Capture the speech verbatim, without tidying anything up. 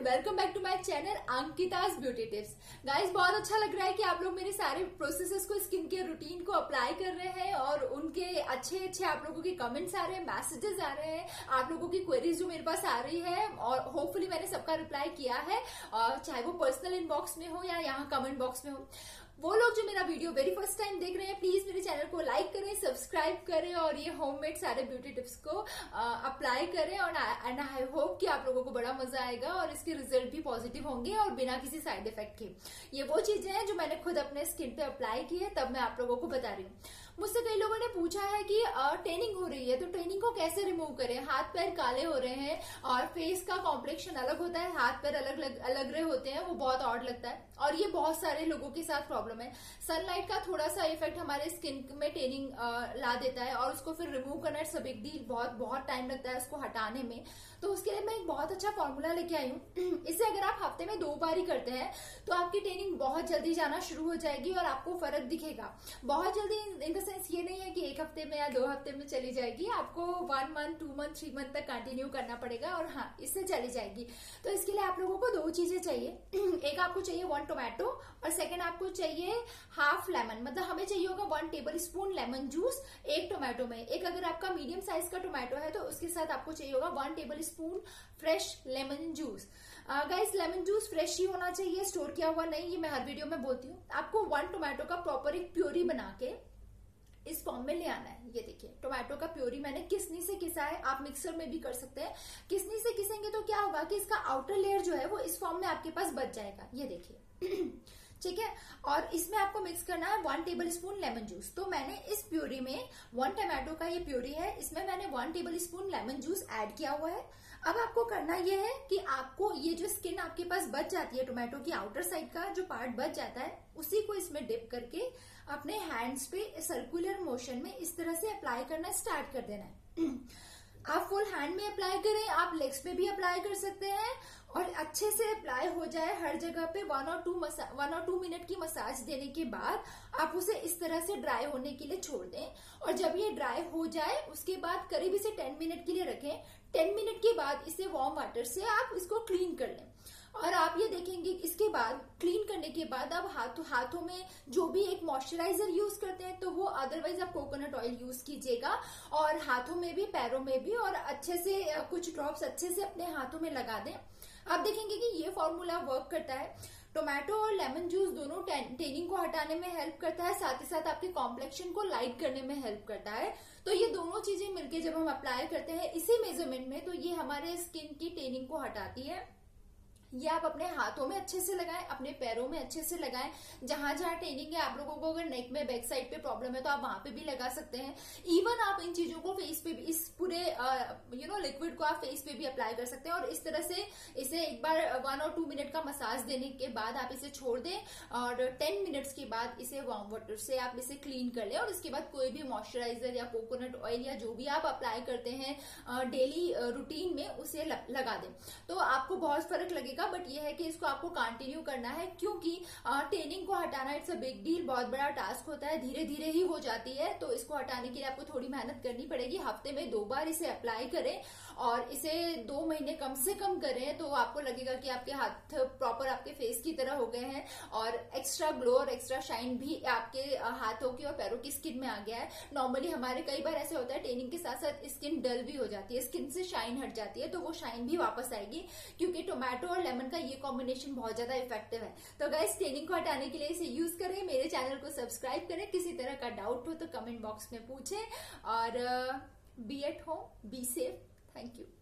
Welcome back to my channel Ankita's beauty tips. Guys, बहुत अच्छा लग रहा है कि आप लोग मेरे सारे प्रोसेसेस को, स्किन केयर रूटीन को अप्लाई कर रहे हैं और उनके अच्छे अच्छे आप लोगों के कमेंट्स आ रहे हैं, मैसेजेस आ रहे हैं, आप लोगों की क्वेरीज जो मेरे पास आ रही है और होपफुली मैंने सबका रिप्लाई किया है, और चाहे वो पर्सनल इनबॉक्स में हो या यहाँ कमेंट बॉक्स में हो। वो लोग जो मेरा वीडियो वेरी फर्स्ट टाइम देख रहे हैं, प्लीज मेरे चैनल को लाइक करें, सब्सक्राइब करें और ये होममेड सारे ब्यूटी टिप्स को अप्लाई करें और एंड आई होप कि आप लोगों को बड़ा मजा आएगा और इसके रिजल्ट भी पॉजिटिव होंगे और बिना किसी साइड इफेक्ट के। ये वो चीजें हैं जो मैंने खुद अपने स्किन पे अप्लाई की है, तब मैं आप लोगों को बता रही हूँ। मुझसे कई लोगों ने पूछा है कि टेनिंग हो रही है तो टेनिंग को कैसे रिमूव करें, हाथ पैर काले हो रहे हैं और फेस का कॉम्प्लेक्शन अलग होता है, हाथ पैर अलग अलग अलग रहे होते हैं, वो बहुत ऑड लगता है और ये बहुत सारे लोगों के साथ प्रॉब्लम है। सनलाइट का थोड़ा सा इफेक्ट हमारे स्किन में टेनिंग ला देता है और उसको फिर रिमूव करना इट्स अ बिग डील, बहुत बहुत टाइम लगता है उसको हटाने में। तो उसके लिए मैं एक बहुत अच्छा फॉर्मूला लेके आई हूँ। इसे अगर आप हफ्ते में दो बार ही करते हैं तो आपकी टेनिंग बहुत जल्दी जाना शुरू हो जाएगी और आपको फर्क दिखेगा। बहुत जल्दी इन द सेंस ये नहीं है कि एक हफ्ते में या दो हफ्ते में चली जाएगी, आपको one month two month three month तक कंटिन्यू करना पड़ेगा और हाँ, इससे चली जाएगी। तो इसके लिए आप लोगों को दो चीजें चाहिए। एक आपको चाहिए वन टोमेटो और सेकेंड आपको चाहिए हाफ लेमन, मतलब हमें चाहिए होगा one tablespoon lemon juice एक टोमेटो में। एक अगर आपका मीडियम साइज का टोमेटो है तो उसके साथ आपको चाहिए होगा one tablespoon fresh lemon juice. Guys, lemon juice fresh ही होना चाहिए, स्टोर किया हुआ नहीं, ये मैं हर वीडियो में बोलती हूँ। आपको वन टोमेटो का प्रॉपर एक प्योरी बना के इस फॉर्म में ले आना है। ये देखिए, टोमेटो का प्योरी मैंने किसनी से किसा है, आप मिक्सर में भी कर सकते हैं। किसनी से किसेंगे तो क्या होगा कि इसका आउटर लेयर जो है वो इस फॉर्म में आपके पास बच जाएगा। ये देखिए ठीक है, और इसमें आपको मिक्स करना है one tablespoon lemon juice. तो मैंने इस प्योरी में, वन टमाटो का ये प्योरी है, इसमें मैंने one tablespoon lemon juice add किया हुआ है। अब आपको करना ये है कि आपको ये जो स्किन आपके पास बच जाती है, टोमेटो की आउटर साइड का जो पार्ट बच जाता है, उसी को इसमें डिप करके अपने हैंड्स पे सर्कुलर मोशन में इस तरह से अप्लाई करना स्टार्ट कर देना है। आप फुल हैंड में अप्लाई करें, आप लेग्स पे भी अप्लाई कर सकते हैं और अच्छे से अप्लाई हो जाए हर जगह पे। वन और टू मसा वन और टू मिनट की मसाज देने के बाद आप उसे इस तरह से ड्राई होने के लिए छोड़ दें और जब ये ड्राई हो जाए उसके बाद करीब इसे टेन मिनट के लिए रखें। टेन मिनट के बाद इसे वार्म वाटर से आप इसको क्लीन कर लें और आप ये देखेंगे इसके बाद क्लीन करने के बाद आप हाथों हाथों में जो भी एक मॉइस्चराइजर यूज करते हैं तो वो, अदरवाइज आप कोकोनट ऑयल यूज कीजिएगा और हाथों में भी पैरों में भी, और अच्छे से कुछ ड्रॉप्स अच्छे से अपने हाथों में लगा दें। आप देखेंगे कि ये फॉर्मूला वर्क करता है। टोमेटो और लेमन जूस दोनों टेनिंग को हटाने में हेल्प करता है, साथ ही साथ आपके कॉम्प्लेक्शन को लाइट करने में हेल्प करता है। तो ये दोनों चीजें मिलके जब हम अप्लाई करते हैं इसी मेजरमेंट में, तो ये हमारे स्किन की टेनिंग को हटाती है। ये आप अपने हाथों में अच्छे से लगाएं, अपने पैरों में अच्छे से लगाएं, जहां जहां टेनिंग है। आप लोगों को अगर नेक में, बैक साइड पे प्रॉब्लम है तो आप वहां पे भी लगा सकते हैं। इवन आप इन चीजों को फेस पे भी, इस पूरे यू नो लिक्विड को आप फेस पे भी अप्लाई कर सकते हैं और इस तरह से इसे एक बार वन और टू मिनट का मसाज देने के बाद आप इसे छोड़ दें और टेन मिनट्स के बाद इसे वार्म वाटर से आप इसे क्लीन कर लें और इसके बाद कोई भी मॉइस्चराइजर या कोकोनट ऑयल या जो भी आप अप्लाई करते हैं डेली रूटीन में उसे लगा दें, तो आपको बहुत फर्क लगेगा। बट ये है कि इसको आपको कंटिन्यू करना है क्योंकि टेनिंग को हटाना इट्स अ बिग डील, बहुत बड़ा टास्क होता है, धीरे धीरे ही हो जाती है। तो इसको हटाने के लिए आपको थोड़ी मेहनत करनी पड़ेगी। हफ्ते में दो बार इसे अप्लाई करें और इसे दो महीने कम से कम करें तो आपको लगेगा कि आपके हाथ प्रॉपर आपके फेस की तरह हो गए हैं और एक्स्ट्रा ग्लो और एक्स्ट्रा शाइन भी आपके हाथों की और पैरों की स्किन में आ गया है। नॉर्मली हमारे कई बार ऐसे होता है टेनिंग के साथ साथ स्किन डल भी हो जाती है, स्किन से शाइन हट जाती है, तो वो शाइन भी वापस आएगी क्योंकि टोमेटो और लेमन का ये कॉम्बिनेशन बहुत ज्यादा इफेक्टिव है। तो गाइस, टेनिंग को हटाने के लिए इसे यूज करें। मेरे चैनल को सब्सक्राइब करें। किसी तरह का डाउट हो तो कमेंट बॉक्स में पूछें और be at home, be safe. Thank you.